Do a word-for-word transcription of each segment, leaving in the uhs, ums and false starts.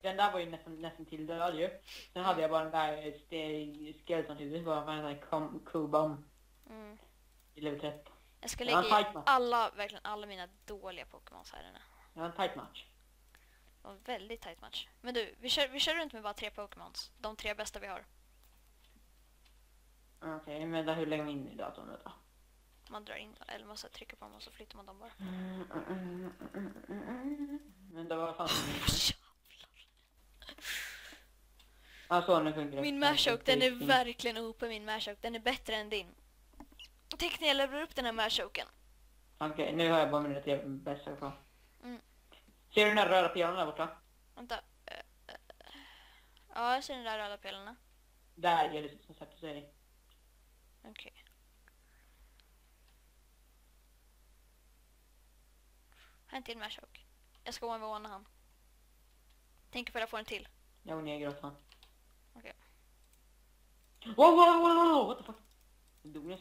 den där var ju nästan, nästan till död ju. Sen hade jag bara den där skeleton-huvudet, bara en sån här Q-bomb. Mm. I level tretton. Jag ska Det var lägga en i tight match. alla, verkligen alla mina dåliga Pokémons här inne. Det var en tight match. Det var en väldigt tight match. Men du, vi kör, vi kör runt med bara tre Pokémons. De tre bästa vi har. Okej, okay, men där, hur lägger man in i datorn då? Man drar in, eller man måste trycka på dem och så flyttar man dem bara. Men det var fan alltså, nu funkar det. Min Marshock, den är verkligen O P, min Marshock. Den är bättre än din. Tänk när jag levererar upp den här Marshocken. Okej, okay, nu har jag bara mina tre bästa kvar. Mm. Ser du den där röda pelaren där borta? Vänta. Uh, uh, uh. Ja, jag ser den där röda pelarna. Där är det som sagt sig. Okej. Okay. Här är en till Marshock. Jag ska one v one han. Tänk ifall jag får en till. Jag går ner i grottan. Okej. Okay. Wow, wow, wow, wow, what the fuck? Dognes.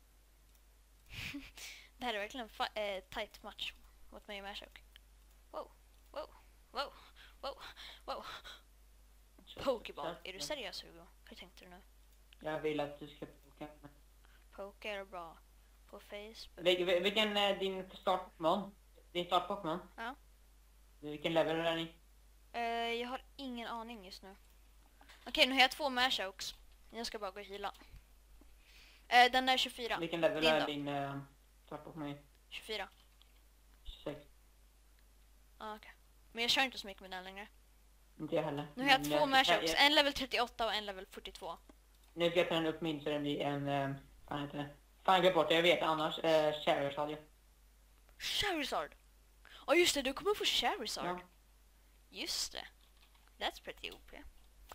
Det här är verkligen en äh, tight match mot mig och Marshock. Wow, wow, wow, wow, wow. Pokéball, är du seriös Hugo? Hur tänkte du nu? Jag vill att du ska poka. Poke är bra. På Facebook. Vil vilken är din start-Pokémon? Din start-Pokémon? Ja. Vilken level är ni? Uh, jag har ingen aning just nu. Okej, okay, nu har jag två Marshocks. Jag ska bara gå och hila. Uh, den där är tjugofyra. Vilken level din är då? din uh, start-Pokémon? tjugofyra. tjugosex. Ah, okej. Okay. Men jag kör inte så mycket med den längre. Inte jag heller. Nu har jag Men två jag, Marshocks. jag, En level trettioåtta och en level fyrtiotvå. Nu ska jag ta den upp min så den blir en... Uh, fan heter det? Fan, glöm bort det. Jag vet annars. Uh, Charizard, ja. Charizard? Ja oh, just det, du kommer få Charizard. Ja. Just det. That's pretty O P.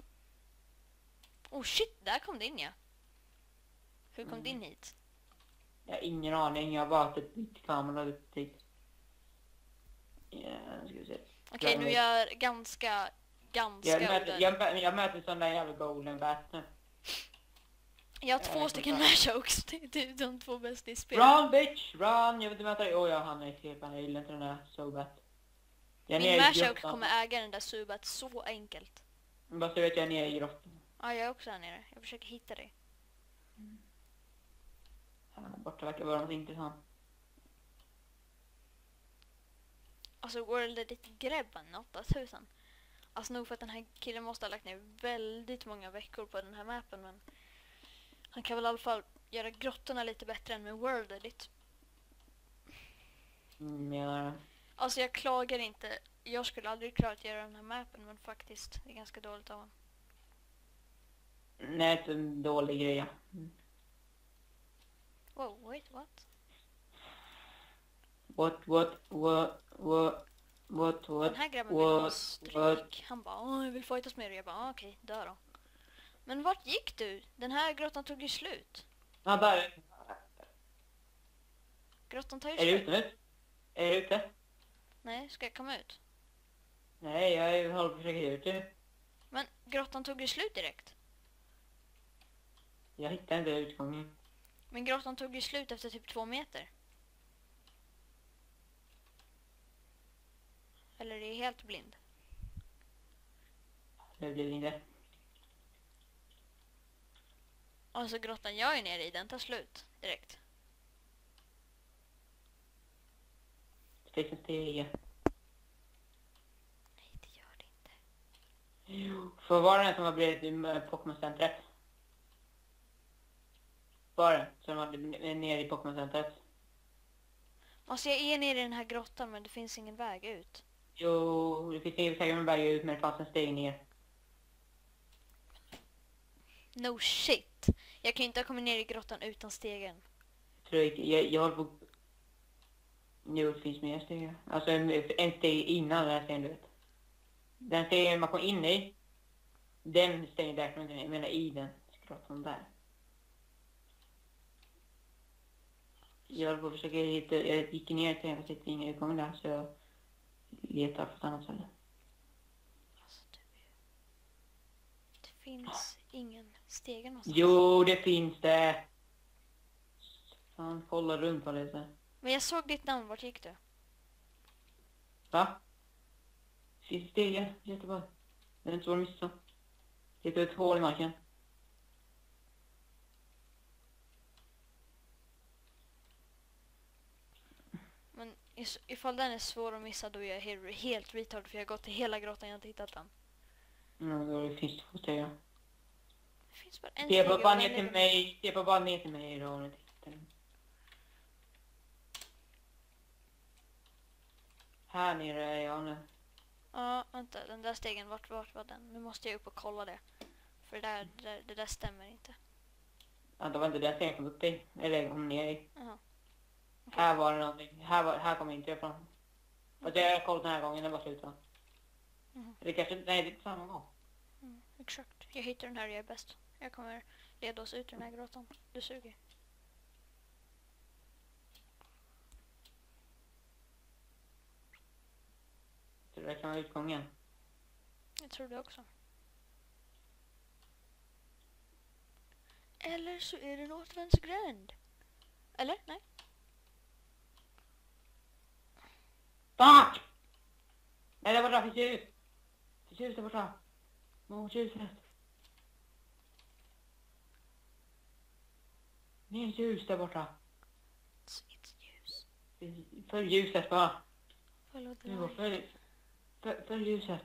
Oh shit, där kom din ja. Hur kom mm. din hit? Jag har ingen aning. Jag har bara typ bytt kamera upp dit. Ja, ska vi se. Okej, okay, nu är jag ganska, ganska... Jag möter, jag, jag möter sån där jävla golden bat nu. Jag har två stycken Marshocks. Det är de två bästa i spelet. Run bitch, run! Jag vet inte möta dig. Åh, jag han är helt fan. Jag gillar inte den där Sobat. Min Marshock kommer äga den där Sobat så enkelt. Bara så vet jag är nere i grottan. Ja, jag är också här nere. Jag försöker hitta dig. Mm. Här borta verkar vara något intressant. Alltså, World är lite gräbban, åtta tusen. Alltså nog för att den här killen måste ha lagt ner väldigt många veckor på den här mappen, men han kan väl i alla fall göra grottorna lite bättre än med World Edit. Mm, ja. Alltså jag klagar inte. Jag skulle aldrig klara att göra den här mappen, men faktiskt det är ganska dåligt av honom. Nej, det är en dålig grej. Mm. Wow, wait, what? What, what, what, what, what, what, den här grabben vill ha stryk. Han bara, åh, jag vill fightas med dig. Jag bara, okej, okay, dö då. Men vart gick du? Den här grottan tog ju slut. Ja, där. Grottan tar ju är slut. Är du ute nu? Är du ute? Nej, ska jag komma ut? Nej, jag håller på att försöka ut nu. Men grottan tog ju slut direkt. Jag hittar inte utgången. Men grottan tog ju slut efter typ två meter. Eller är det helt blind? Det blir inte. Alltså grottan jag är nere i, den tar slut direkt. Steg för steg. Nej, det gör det inte. Jo, för var det den som har blivit i Pokémon-centret? Var det som var nere i Pokémon-centret? Alltså jag är nere i den här grottan, men det finns ingen väg ut. Jo, det finns ingen väg ut, men det fanns en steg ner. No shit. Jag kan inte ha kommit ner i grottan utan stegen. Tror jag, jag, jag håller på... Jo, det finns mer steg. Alltså en, en steg innan den här stegen, du vet. Den stegen man kom in i. Den stegen där kan jag menar i den grottan där. Jag håller på att försöka hitta... Jag gick ner till en sitt inne utgången där, så jag letar på ett annat ställe. Alltså du... Det finns ingen stegen någonstans. Jo, det finns det. Fan, kolla runt på det. Men jag såg ditt namn, vart gick du? Va? Finns stegen? Jättebra. Det är inte svårt att missa. Hitta ett hål i marken. Men is- ifall den är svår att missa då är jag helt, helt retard för jag har gått till hela grottan och jag har inte hittat den. Mm, då finns två steg. Det finns bara en Se steg bara och ner den till ligger- mig. Se bara ner till mig då. Om du tittar. Här nere är jag nu. Ja, vänta, den där stegen, vart, vart var den? Nu måste jag upp och kolla det. För det där, det där, det där stämmer inte. Ja, det var inte den stegen jag kom upp i. Eller kom ner i. Jaha. Här var det någonting. Här, var, här kom jag inte ifrån. Fast jag har kollat den här gången, den var slut va? Mhm. Det kanske inte, nej det är inte samma gång. Mm, exakt. Jag hittar den här och jag är bäst. Jag kommer leda oss ut ur den här grottan. Du suger. Så det kan vara utgången. Jag tror det också. Eller så är det en återvändsgränd. Eller? Nej. Fuck! Nej, det var bra, finns ljus. Finns ljus där borta. Mot ljuset. Mer ljus där borta. It's, it's ljus. Följ ljuset bara. Follow the Nu går light. följ. Följ, följ ljuset.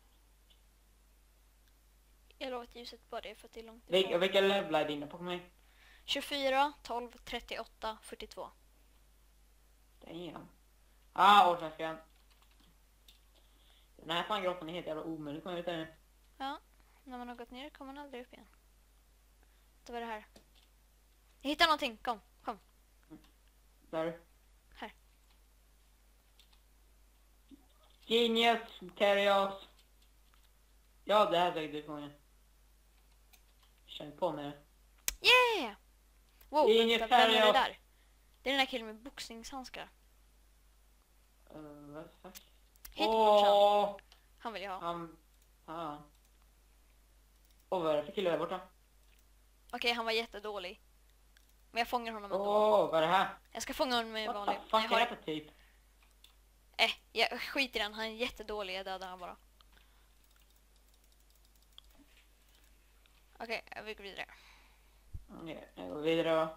Jag lovar att ljuset bara är för att det är långt Vilka, ifrån. vilka levlar är dina Pokémon? tjugofyra, tolv, trettioåtta, fyrtiotvå. Damn. Ah, årsväskan. Den här fan grottan är helt jävla omöjlig att komma ut där. Ja, när man har gått ner kommer man aldrig upp igen. Det var det här. Jag hittar någonting, kom, kom. Där. Här. Genius, Terios. Ja, det här är säkert utgången. Känn på med det. Yeah! Wow, Det är inget vänta, vem är det färg, där? Det är den där killen med boxningshandskar. Uh, vad fuck? Hit morsan. Åh! Han vill jag ha. Han... Ja. Och vad är det för kille där borta? Okej, han var jättedålig. Men jag fångar honom ändå. Åh, vad är det här? Jag ska fånga honom med en What vanlig... the fuck jag är har... det för typ? Eh, jag skiter i den. Han är jättedålig. Jag dödar han bara. Okej, jag vill gå vidare. Okej, jag går vidare då.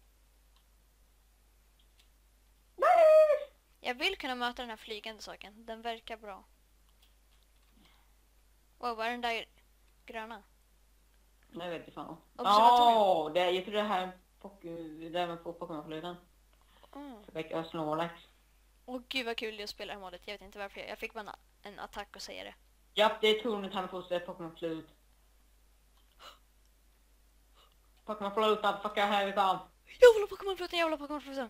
Jag vill kunna möta den här flygande saken. Den verkar bra. Wow, vad är den där gröna? Nej, jag vet inte fan. Observatorium. Åh, det, jag tror det här... Pok- det här med Pokémon-flöden. Mm. För väcka Snorlax. Åh gud vad kul det är att spela det här modet. Jag vet inte varför. Jag, jag fick bara en, en attack och säga det. Japp, det är tornet han får sig Pokémon-flöd. Pokémon-flöd, motherfucker, här vi fan. Jag vill ha Pokémon-flöten, jag vill ha Pokémon-flöten.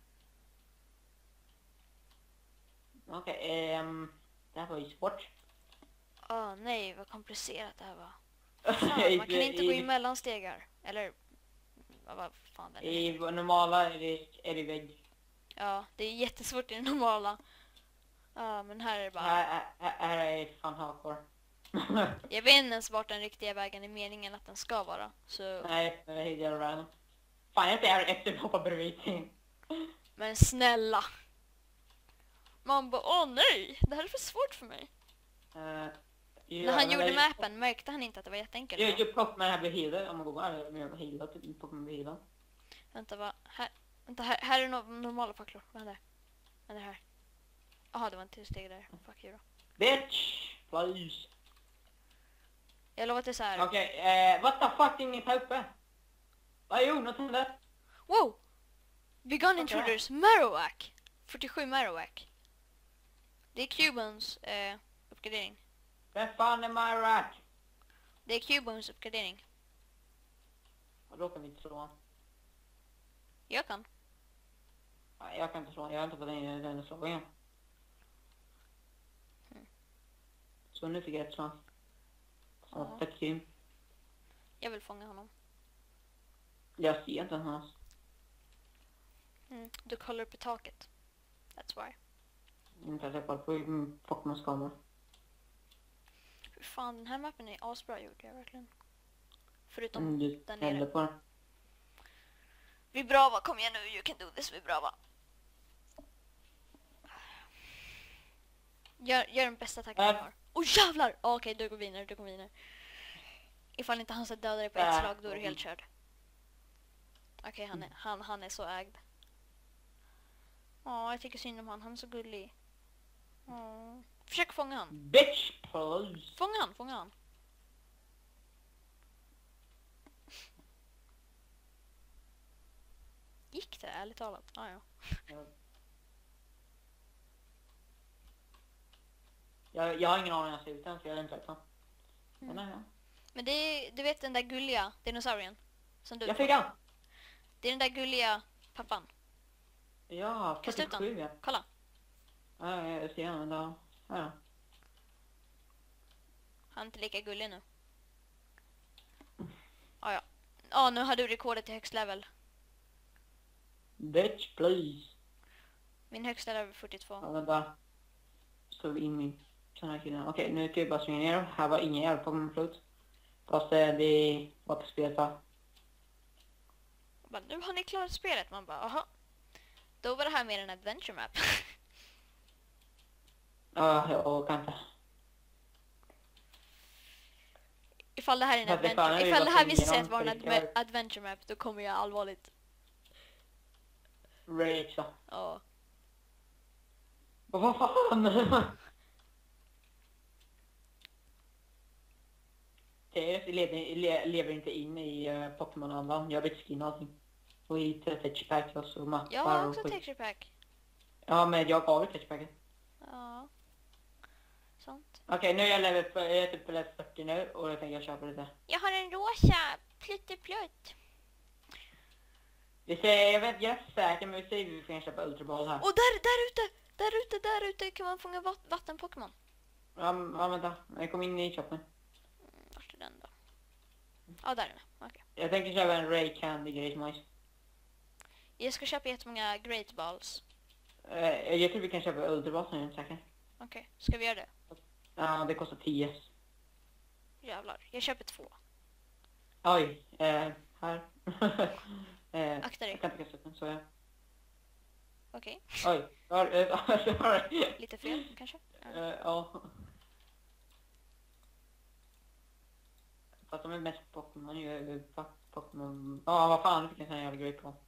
Okej, ehm... det här var ju svårt. Åh nej, vad komplicerat det här var. Fan, man kan inte gå i mellanstegar. Eller, vad, vad fan det är. I normala är det, är det vägg. Ja, det är jättesvårt i det normala. Ja, men här är det bara... Här, här, här är fan hardcore. Jag vet inte ens vart den riktiga vägen är meningen att den ska vara. Så, Nej, det är helt jävla random. Fan, jag inte är efter hoppa bredvid ting. men snälla. Man bara, åh nej, det här är för svårt för mig. Uh, När han gjorde mappen märkte han inte att det var jätteenkelt. Jag gjorde Pokémon här blir healed. Om man går här blir jag healed. Typ Pokémon blir healed. Vänta, vad? Här, vänta, här, här är no normala facklor. Vad är det? Vad är det här? Jaha, det var en till steg där. Fuck you då. Bitch! Please. Jag lovar att det är så här. Okej, eh, what the fuck, ingen här uppe? Vad jo, något hände? Wow! Begun Okej. intruders, Marowak. fyrtiosju Marowak. Det är Cubans eh, uppgradering. Vem fan är Myrak? Det är Cubans uppgradering. Och då kan vi inte slå honom. Jag kan. Nej, jag kan inte slå honom. Jag har inte fått in den slagningen. Mm. Så nu fick jag ett slag. Så Ja. fett kul. Jag vill fånga honom. Jag ser inte hans. Mm. Du kollar upp i taket. That's why. Inte att jag kollar på mm, Pokémons kamera. Hur fan, den här mappen är asbra gjord, jag verkligen. Förutom Mm, du där häller nere. på den. Vibrava, kom igen nu, you can do this, Vibrava. Gör, gör den bästa attacken Äh. du har. Åh oh, jävlar! Oh, okej, okay, du går vidare, du går vidare. Ifall inte han ska döda dig på ett Äh. slag, då är du helt körd. Okej, okay, han, är, han, han är så ägd. Ja, jag tycker synd om han. Han är så gullig. Åh. Försök fånga han. Bitch, please. Fånga han, fånga han. Gick det, ärligt talat? Ah, ja. Jag, jag har ingen aning om jag ser ut än, så jag är inte rätt. Mm. Men, nej, ja. Men det är, du vet den där gulliga dinosaurien? Som du Jag fick han! Det är den där gulliga pappan. Ja, Kasta ut fyrtiosju, ja. den. Kolla. Ja, jag ser han, men då... Ja. Han är inte lika gullig nu. Ah, ja. Ja, nu har du rekordet till högst level. Bitch, please. Min högsta level är fyrtiotvå. Ja, vänta. Så vi in min sån här killen. Okej, nu kan jag bara springa ner. Här var ingen jävla Pokémon förut. Fast eh, det var på spelet, va? Bara, nu har ni klarat spelet. Man bara, aha. Då var det här mer en adventure map. Ja, jag orkar inte. Ifall det här är en Ja, det fan är adventure, ju ifall det bara här visar sig igenom att vara en prickar. adve adventure map, då kommer jag allvarligt. Rage, så. Ja. Vad fan? T S lever, le, lever inte in i uh, Pokémon-andan. Jag vill skin och allting. Och i texture-pack och så mappar Jag har och också skit. texture pack. Ja, men jag gav ju texture-packet. Ja. Sånt. Okej, okay, nu är jag level, jag är typ level fyrtio nu och jag tänker jag köpa lite. Jag har en rosa plutteplutt. Vi ser, jag vet, jag är säker, men vi ser vi får köpa ultraball här. Och där, där ute, där ute, där ute kan man fånga vat vatten-Pokémon. Ja, ja, vänta. Jag kom in i shoppen. Mm, vart är den då? Ja, där är den. Okej. Okay. Jag tänker köpa en Ray Candy Great Mice. Jag ska köpa jättemånga Great Balls. Uh, jag tror vi kan köpa ultraball nu, säkert. Okej, okay. Ska vi göra det? Ja, det kostar tio. Jävlar, jag köper två. Oj, eh, här. eh, Akta dig. Jag kan inte kasta upp den, så jag. Okej. Okay. Oj, sorry. Lite fel, kanske? Ja. Uh, ja. Fast de är mest Pokémon ju. Pokémon. Ja, ah, vad fan, det fick en sån här jävla grej på.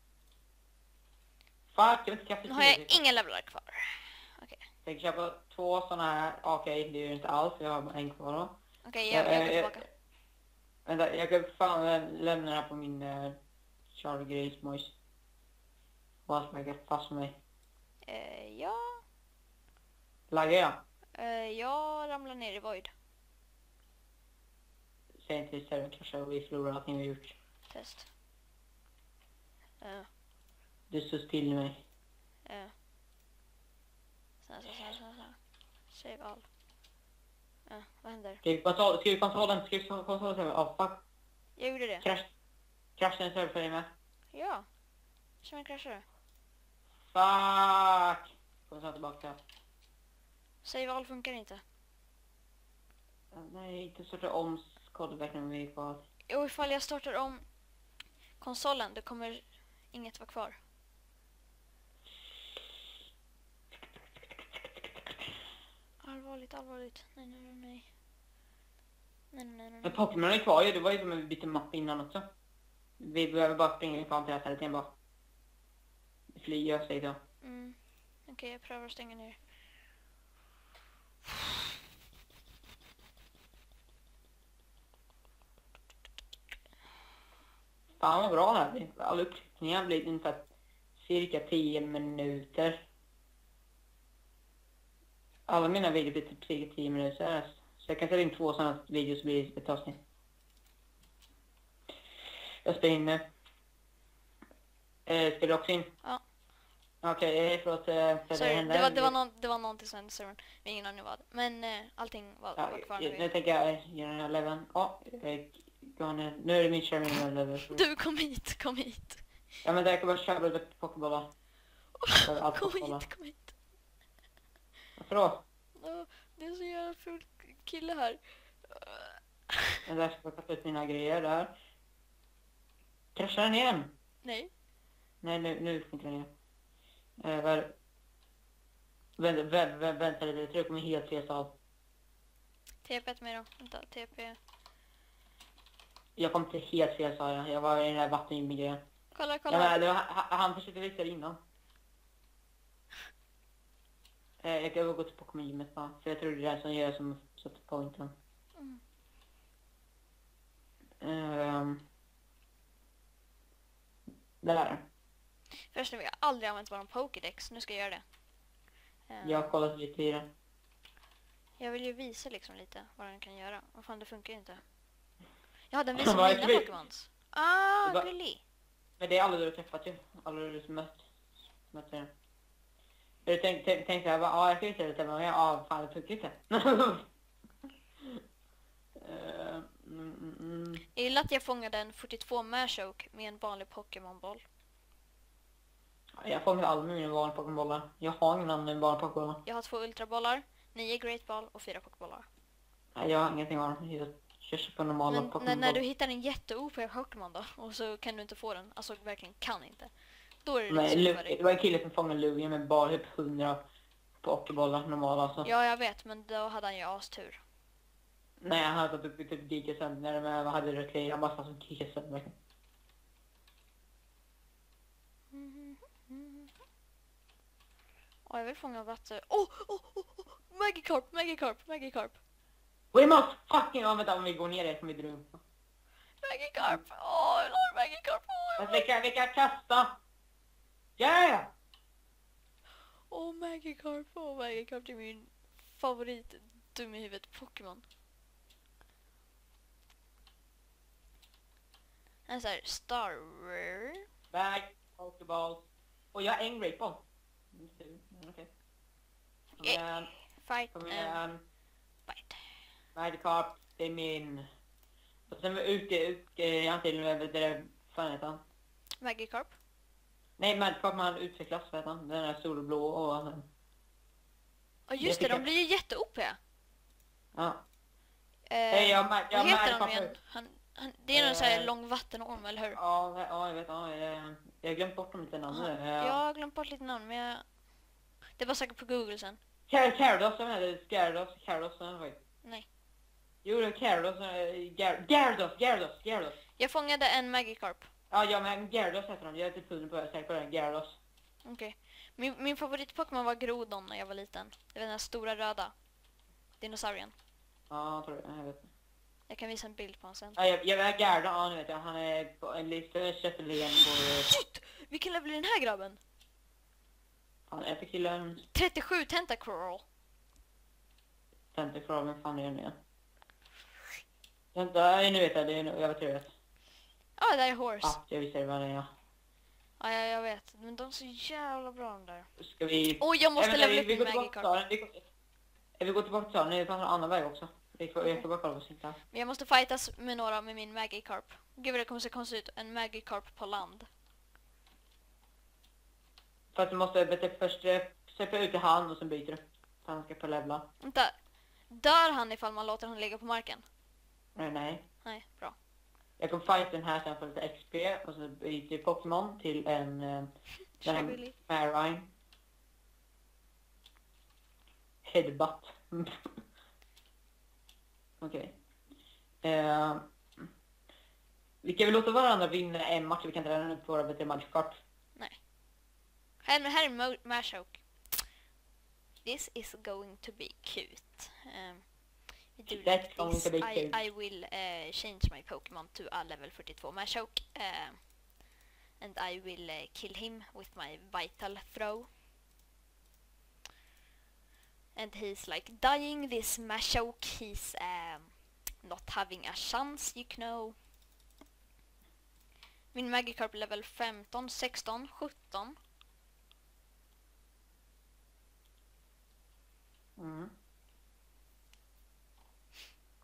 Fuck, jag vet inte kaffe. Nu har jag inga levlar kvar. Okej. Okay. Jag kan köpa två såna här. Okej, okay, det är ju inte alls. Jag har en kvar då. Okej, okay, jag, jag går tillbaka. Uh, vänta, jag kan fan lämna den här på min uh, Charlie Grace Moise. Vad ska jag fast med mig? Uh, ja. Laggar jag? Uh, jag ramlar ner i Void. Säg inte till servern kanske och vi förlorar allting vi gjort. Test. Uh. Du står still med mig. Uh. Så, så, så, så, så. Save all. Uh, vad händer? Skriv kontroll, skriv kontrollen, skriv kontrollen server. Oh fuck. Jag gjorde det. Crash. Crash den server för dig med. Ja. Som en kraschare. Fuck. Kommer snart tillbaka. Save all funkar inte. Nej, inte starta om kodverkligen med mig kvar. Jo, ifall jag startar om konsolen, då kommer inget vara kvar. Allvarligt, allvarligt. Nej, nej, nej, nej. Nej, nej, nej, nej. Men Pokémon är kvar ju, det var ju som en bytte mapp innan också. Vi behöver bara springa kvar till det här stället igen bara. Flyga, säger jag. Mm. Okej, okay, jag prövar att stänga ner. Fan vad bra här. Alla uppklickningar blir ungefär cirka tio minuter. Alla mina videor blir typ cirka tio minuter. Så jag kan sätta in två sådana videos så blir det ett avsnitt. Jag spelar in nu. Eh, spelar du också in? Ja. Okej, okay, förlåt. Eh, för Sorry, det, det, var, det, var någon, det var någonting som hände servern. Vi har ingen aning vad. Men eh, allting var, ja, var kvar nu. nu. Nu tänker jag göra den här leveln. Ja, jag går ner. Nu är det min körning level. Du, kom hit, kom hit. Ja, men där kan bara köra lite pokébollar. Kom hit, kom hit. Varför då? Oh, det är så jävla ful kille här. Men där ska jag kasta ut mina grejer där. Kraschar den igen? Nej. Nej, nu, nu funkar den igen. Eh, var... Vänta, vänta, vänta, vänta lite. Jag tror jag kommer helt fel stav. T P ett mig då. Vänta, T P. Jag kom till helt fel sa jag. Jag var i den där vattengrejen. Kolla, Ja, kolla. men, det var, han, han försökte växa det innan. Eh, jag kan gå till Pokémon-gymmet bara. För jag tror det är det som gör som sätter pointen. Mm. Um, där. Förresten, vi har aldrig använt våran Pokédex. Nu ska jag göra det. Eh, Jag har kollat lite i det. Jag vill ju visa liksom lite vad den kan göra. Vad fan, det funkar ju inte. Ja, den visar Vad är mina det? Pokémons. Ah, Det var- gullig. Men det är aldrig du har träffat ju. Aldrig du har mött. mött det. Jag tänkte, tänkte, tänkte jag bara, ja jag kan ju säga lite men ja fan det funkar inte. Eh, mm, mm, mm. Jag gillar att jag fångade en fyrtiotvå Machoke med en vanlig Pokémon-boll. Jag får med alla mina vanliga Pokémon-bollar. Jag har ingen annan än vanliga Pokémon-bollar. Jag har två ultrabollar, nio Great Ball och fyra Pokébollar. Nej, jag har ingenting av dem. Jag kör på normala Men när, Pokémon. när du hittar en jätte-O P Pokémon då, och så kan du inte få den, alltså verkligen kan inte. Då är det Men lite Lu- synd för dig. det var en kille som fångade Lugia med bara typ hundra Pokébollar normala alltså. Ja, jag vet, men då hade han ju astur. Nej, han hade gått upp i typ Giga sönder men vad hade det till? Han bara fanns som Giga sönder. Och jag vill fånga vatten. Åh, åh, åh, åh! Magikarp, Magikarp, Magikarp. We must fucking... Ja, vänta om vi går ner där kommer vi dra upp. Magikarp! Åh, jag har Magikarp! Åh, Fast vi kan, vi kan kasta! Yeah! Åh, Magikarp, åh, Magikarp, det är min favorit dum i huvudet Pokémon. En sån här Starrer. Back, Pokéball. Och jag har en Great Ball. Mm, okej. Kom igen, Fight kom and igen. fight. Magikarp, det är min. Och sen ute, ute, jag har inte vet det där, fan heter han? Magikarp. Nej, Magikarp man utvecklas, vad heter han? Den där solblå och... Ja, just det, Jag de tycker- blir ju jätte-O P. Ja. Eh, Hej, jag, jag, jag vad heter han Magikarp igen? nu. Han, han, det är någon sån här Eh. lång vattenorm, eller hur? Ja, ja, jag vet, ja, jag, jag har glömt bort dem lite namn. Ja, Ja. jag har glömt bort lite namn, men jag... Det var säkert på Google sen. Car- Gyarados, jag menar, Gyarados, Gyarados, oj. Nej. Jo, det är Gyarados, eh, Gyar- Gyarados, Gyarados, Gyarados. Jag fångade en Magikarp. Ja, ja, men Gyarados heter de. Jag är typ hundra på, jag är säker på den. Gyarados. Okej. Min, min favorit-Pokémon var Groudon när jag var liten. Det var den här stora röda dinosaurien. Ja, jag tror det. Jag vet. Jag kan visa en bild på honom sen. Ja, jag, jag vet Gyarados, ja, nu vet jag. Han är på en lite köttelen på... Shit! Vilken level är den här grabben? Han är för killen. trettiosju Tentacruel. Tentacruel, vem fan är den igen? Vänta, nu vet jag. Det är, jag vet hur jag vet. Ja, det där är Horse. Ja, jag visste vad det är, ja. Ja, ja, jag vet. Men de är så jävla bra de där. Ska vi... Oj, jag måste Nej, vänta, levela vi, vi upp går min tillbaka till Magikarp. staden. Vi går, vi går tillbaka till staden. Nu fanns en annan väg också. Vi får, jag får bara kolla på sin här. Men jag måste fightas med några med min Magikarp. Gud vad det kommer se konstigt ut. En Magikarp på land. För att du måste vet du, först eh, släppa ut i hand och sen byter du. Så han ska få levla. Vänta. Dör han ifall man låter honom ligga på marken? Nej, nej. Nej, bra. Jag kommer fight den här sen för lite X P och så byter Pokémon till en... Eh, den här Shaggy. Marine. Headbutt. Okej. Eh, vi kan väl låta varandra vinna en match. Vi kan inte rädda upp våra bättre matchkart. Här, här är Mo- Machoke. This is going to be cute. Um, we do That's like going this. to be I, cute. I will uh, change my Pokemon to a level fyrtiotvå Machoke. Uh, and I will uh, kill him with my Vital Throw. And he's like dying, this Machoke. He's um, not having a chance, you know. Min Magikarp level femton, sexton, sjutton. Mm.